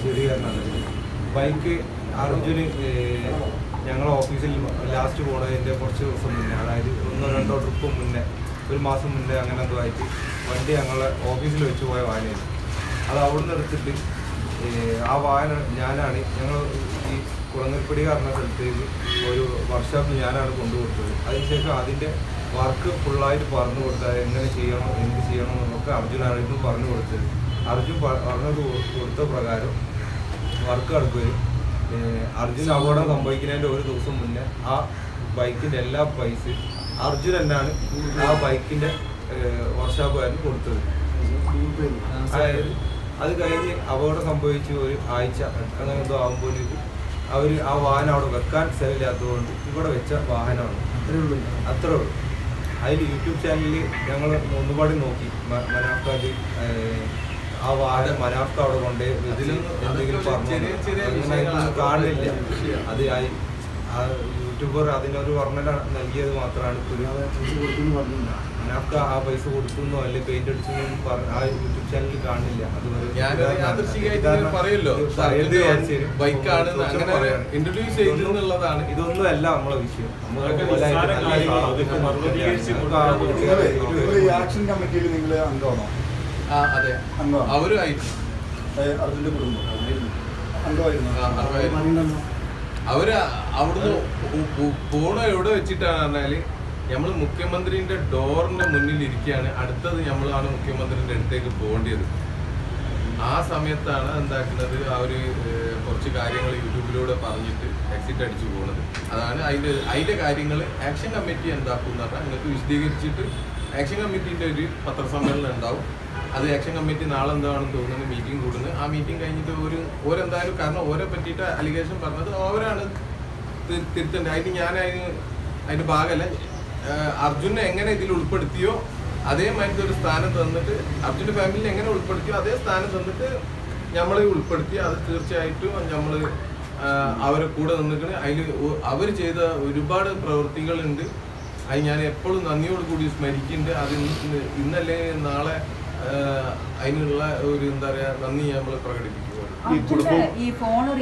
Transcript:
വിശദീകരണമാണ്. ബൈക്ക് അർജുന് ഞങ്ങളെ ഓഫീസിൽ ലാസ്റ്റ് പോണതിൻ്റെ കുറച്ച് ദിവസം മുന്നേ, അതായത് 1-2 ട്രിപ്പ് മുന്നേ, 1 മാസം മുന്നേ അങ്ങനെ എന്തോ ആയിട്ട് വണ്ടി ഞങ്ങളെ ഓഫീസിൽ വെച്ച് പോയ വാഹനമാണ്. അത് അവിടുന്ന് എടുത്തിട്ട് ആ വാഹനം ഞാനാണ്, ഞങ്ങൾ ഈ കുളങ്ങൽപ്പടി പറഞ്ഞ സ്ഥലത്തേക്ക് ഒരു വർക്ക്ഷോപ്പിൽ ഞാനാണ് കൊണ്ടുകൊടുത്തത്. അതിനുശേഷം അതിൻ്റെ വർക്ക് ഫുള്ളായിട്ട് പറഞ്ഞു കൊടുത്താൽ എങ്ങനെ ചെയ്യണം, എന്ത് ചെയ്യണം എന്നൊക്കെ അർജുനായിരുന്നു പറഞ്ഞു കൊടുത്തത്. അർജുൻ പറഞ്ഞത് കൊടുത്ത പ്രകാരം വർക്ക് നടക്കുകയും അർജുൻ അപകടം സംഭവിക്കുന്നതിൻ്റെ ഒരു ദിവസം മുന്നേ ആ ബൈക്കിൻ്റെ എല്ലാ പൈസ അർജുൻ തന്നെയാണ് ആ ബൈക്കിൻ്റെ വർക്ക്ഷോപ്പുകാരന് കൊടുത്തത്. അതായത് അത് കഴിഞ്ഞ് അപകടം സംഭവിച്ച് ഒരു ആഴ്ച അങ്ങനെ എന്തോ ആകുമ്പോഴേക്ക് അവർ ആ വാഹനം അവിടെ വെക്കാൻ സ്ഥലമില്ലാത്തതുകൊണ്ട് ഇവിടെ വെച്ച വാഹനമാണ്. അത്രേ ഉള്ളൂ. അതിൽ യൂട്യൂബ് ചാനലിൽ ഞങ്ങൾ ഒന്നുപാട് നോക്കി, മനാഫ്കാര് ആ വാഹനം മനാഫ്ക അവിടെ കൊണ്ട് എന്തെങ്കിലും പറഞ്ഞു കാണില്ല. അത് യൂട്യൂബർ അതിനൊരു വർണ്ണന നൽകിയത് മാത്രമാണ്. മനാഫ്ക ആ പൈസ കൊടുത്തുന്നോ അല്ലെങ്കിൽ പെയിന്റ് അടിച്ചെന്നും ആ യൂട്യൂബ് ചാനലിൽ കാണില്ല. ഇതൊന്നും അല്ല നമ്മളെ വിഷയം. ആക്ഷൻ കമ്മിറ്റിയിൽ നിങ്ങൾ അംഗമാണോ? അതെ, അവരുമായിട്ട് അർജുന്റെ കുടുംബം അംഗമായിരുന്നു. അവര് അവിടുന്ന് പോണ എവിടെ വെച്ചിട്ടാണ് പറഞ്ഞാല് നമ്മൾ മുഖ്യമന്ത്രിന്റെ ഡോറിന്റെ മുന്നിൽ ഇരിക്കുകയാണ്. അടുത്തത് നമ്മളാണ് മുഖ്യമന്ത്രിന്റെ അടുത്തേക്ക് പോകേണ്ടത്. ആ സമയത്താണ് എന്താക്കുന്നത്, അവര് കുറച്ച് കാര്യങ്ങൾ യൂട്യൂബിലൂടെ പറഞ്ഞിട്ട് എക്സിറ്റ് അടിച്ചു പോകുന്നത്. അതാണ് അതിന്റെ കാര്യങ്ങൾ ആക്ഷൻ കമ്മിറ്റി എന്താക്കും എന്ന് പറഞ്ഞാൽ നിങ്ങൾക്ക് വിശദീകരിച്ചിട്ട് ആക്ഷൻ കമ്മിറ്റിന്റെ ഒരു പത്രസമ്മേളനം ഉണ്ടാവും. അത് ആക്ഷൻ കമ്മിറ്റി നാളെ എന്താണെന്ന് തോന്നുന്നത് മീറ്റിംഗ് കൂടുന്നത്. ആ മീറ്റിംഗ് കഴിഞ്ഞിട്ട് ഓരെന്തായാലും, കാരണം ഓരെ പറ്റിയിട്ട് അലിഗേഷൻ പറഞ്ഞത് അവരാണ് തിരുത്തേണ്ടത്. അതിന് ഭാഗമല്ല. അർജുനെ എങ്ങനെ ഇതിൽ ഉൾപ്പെടുത്തിയോ അതേമാതിരി ഒരു സ്ഥാനം തന്നിട്ട്, അർജുൻ്റെ ഫാമിലിനെ എങ്ങനെ ഉൾപ്പെടുത്തിയോ അതേ സ്ഥാനം തന്നിട്ട് നമ്മളെ ഉൾപ്പെടുത്തി. അത് തീർച്ചയായിട്ടും നമ്മൾ അവരെ കൂടെ നിന്നിട്ട് അതിൽ അവർ ചെയ്ത ഒരുപാട് പ്രവൃത്തികളുണ്ട്. അത് ഞാൻ എപ്പോഴും നന്ദിയോടുകൂടി സ്മരിക്കുന്നുണ്ട്. അത് ഇന്നല്ലേ നാളെ അതിനുള്ള ഒരു എന്താ പറയുക നന്ദി നമ്മൾ പ്രകടിപ്പിക്കുക. ഈ ഫോൺ